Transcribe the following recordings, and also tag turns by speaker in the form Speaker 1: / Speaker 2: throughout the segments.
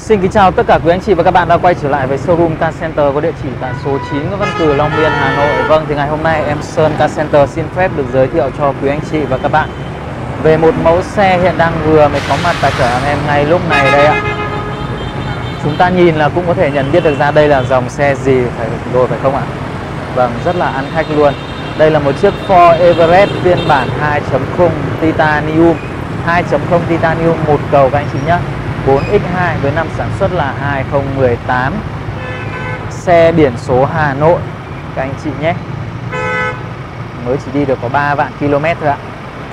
Speaker 1: Xin kính chào tất cả quý anh chị và các bạn đã quay trở lại với showroom Car Center có địa chỉ tại số 9 Nguyễn Văn Cừ, Long Biên, Hà Nội. Vâng, thì ngày hôm nay em Sơn Car Center xin phép được giới thiệu cho quý anh chị và các bạn về một mẫu xe hiện đang vừa mới có mặt tại cửa hàng em ngay lúc này đây ạ. Chúng ta nhìn là cũng có thể nhận biết được ra đây là dòng xe gì rồi phải không ạ? Vâng, rất là ăn khách luôn. Đây là một chiếc Ford Everest phiên bản 2.0 Titanium 2.0 Titanium một cầu các anh chị nhé, 4X2 với năm sản xuất là 2018. Xe biển số Hà Nội các anh chị nhé. Mới chỉ đi được có 3 vạn km thôi ạ.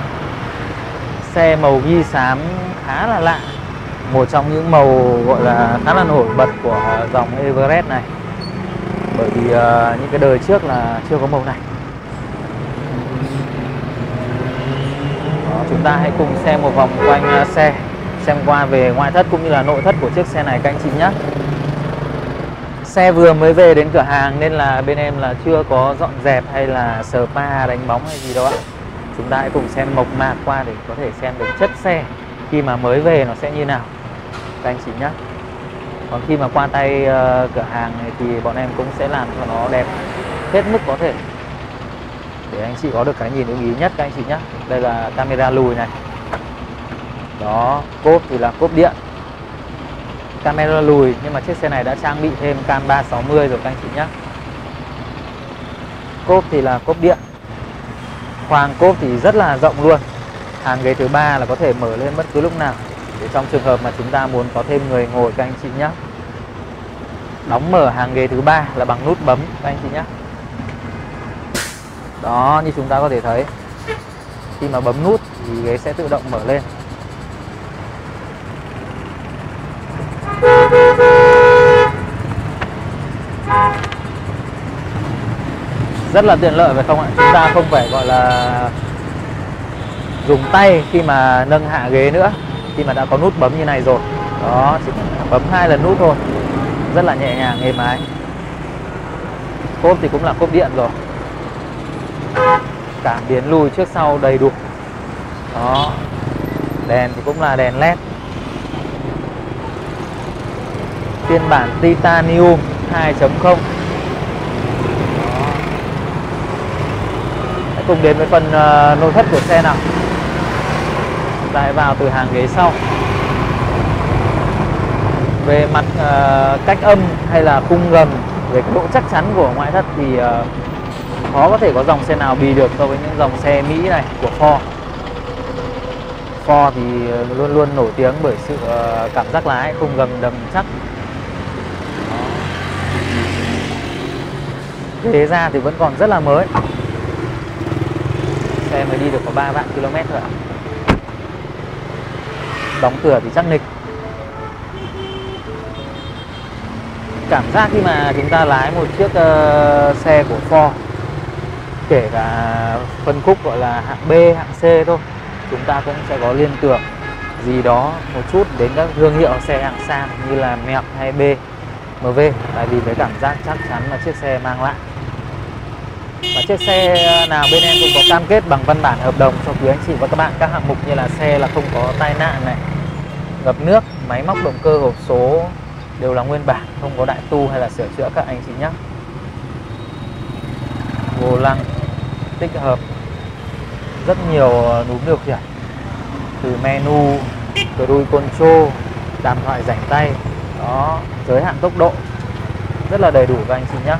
Speaker 1: Xe màu ghi xám khá là lạ, một trong những màu gọi là khá là nổi bật của dòng Everest này. Bởi vì những cái đời trước là chưa có màu này. Đó, chúng ta hãy cùng xem một vòng quanh xe, xem qua về ngoại thất cũng như là nội thất của chiếc xe này các anh chị nhé. Xe vừa mới về đến cửa hàng nên là bên em là chưa có dọn dẹp hay là spa đánh bóng hay gì đâu ạ. Chúng ta hãy cùng xem mộc mạc qua để có thể xem được chất xe khi mà mới về nó sẽ như nào các anh chị nhé. Còn khi mà qua tay cửa hàng này thì bọn em cũng sẽ làm cho nó đẹp hết mức có thể để anh chị có được cái nhìn ưng ý nhất các anh chị nhé. Đây là camera lùi này. Đó, cốp thì là cốp điện, camera lùi, nhưng mà chiếc xe này đã trang bị thêm cam 360 rồi các anh chị nhé. Cốp thì là cốp điện, khoang cốp thì rất là rộng luôn. Hàng ghế thứ ba là có thể mở lên bất cứ lúc nào để trong trường hợp mà chúng ta muốn có thêm người ngồi các anh chị nhé. Đóng mở hàng ghế thứ ba là bằng nút bấm các anh chị nhé. Đó, như chúng ta có thể thấy, khi mà bấm nút thì ghế sẽ tự động mở lên. Rất là tiện lợi phải không ạ? Chúng ta không phải gọi là dùng tay khi mà nâng hạ ghế nữa, khi mà đã có nút bấm như này rồi. Đó, chỉ bấm 2 lần nút thôi, rất là nhẹ nhàng, êm ái. Cốp thì cũng là cốp điện rồi, cảm biến lùi trước sau đầy đủ. Đó, đèn thì cũng là đèn LED phiên bản Titanium 2.0. Hãy cùng đến với phần nội thất của xe nào. Chúng ta hãy vào từ hàng ghế sau. Về mặt cách âm hay là khung gầm, về cái độ chắc chắn của ngoại thất thì khó có thể có dòng xe nào bì được so với những dòng xe Mỹ này của Ford. Ford thì luôn luôn nổi tiếng bởi sự cảm giác lái, khung gầm đầm chắc. Ghế ra thì vẫn còn rất là mới. Xe mới đi được có 3 vạn km thôi ạ. Đóng cửa thì chắc nịch. Cảm giác khi mà chúng ta lái một chiếc xe của Ford, kể cả phân khúc gọi là hạng B, hạng C thôi, chúng ta cũng sẽ có liên tưởng gì đó một chút đến các thương hiệu xe hạng sang như là Merc hay BMW, tại vì cái cảm giác chắc chắn mà chiếc xe mang lại. Và chiếc xe nào bên em cũng có cam kết bằng văn bản hợp đồng cho quý anh chị và các bạn các hạng mục như là xe là không có tai nạn này, ngập nước, máy móc động cơ hộp số đều là nguyên bản, không có đại tu hay là sửa chữa các anh chị nhé. Vô lăng tích hợp rất nhiều núm điều khiển, từ menu, cruise control, đàm thoại rảnh tay. Đó, giới hạn tốc độ rất là đầy đủ các anh chị nhé.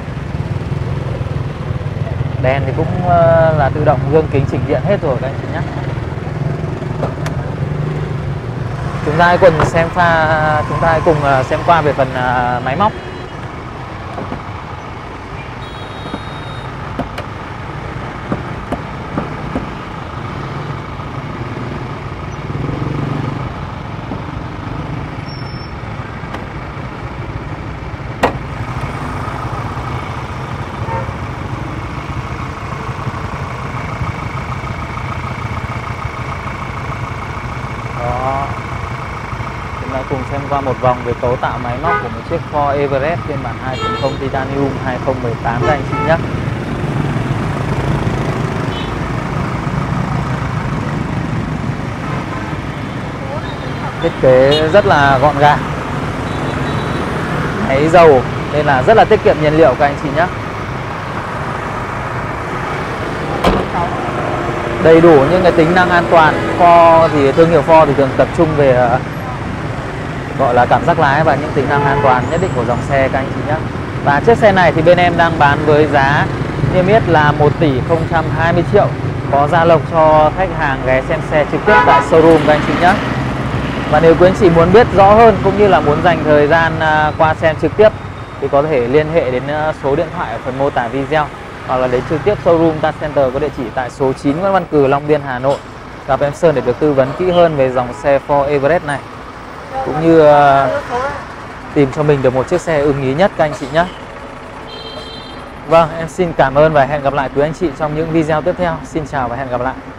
Speaker 1: Đèn thì cũng là tự động, gương kính chỉnh điện hết rồi các anh chị nhé. Chúng ta hãy cùng xem qua về phần máy móc. Cùng xem qua một vòng về cấu tạo máy móc của một chiếc Ford Everest phiên bản 2.0 Titanium 2018 các anh chị nhé. Thiết kế rất là gọn gàng, máy dầu nên là rất là tiết kiệm nhiên liệu các anh chị nhé. Đầy đủ những cái tính năng an toàn. Ford thì thương hiệu Ford thì thường tập trung về gọi là cảm giác lái và những tính năng an toàn nhất định của dòng xe các anh chị nhé. Và chiếc xe này thì bên em đang bán với giá niêm yết là 1 tỷ 020 triệu, có gia lộc cho khách hàng ghé xem xe trực tiếp tại showroom các anh chị nhé. Và nếu quý anh chị muốn biết rõ hơn cũng như là muốn dành thời gian qua xem trực tiếp thì có thể liên hệ đến số điện thoại ở phần mô tả video, hoặc là đến trực tiếp showroom Car Center có địa chỉ tại số 9 Nguyễn Văn Cừ, Long Biên, Hà Nội. Gặp em Sơn để được tư vấn kỹ hơn về dòng xe Ford Everest này, cũng như tìm cho mình được một chiếc xe ưng ý nhất các anh chị nhé. Vâng, em xin cảm ơn và hẹn gặp lại quý anh chị trong những video tiếp theo. Xin chào và hẹn gặp lại.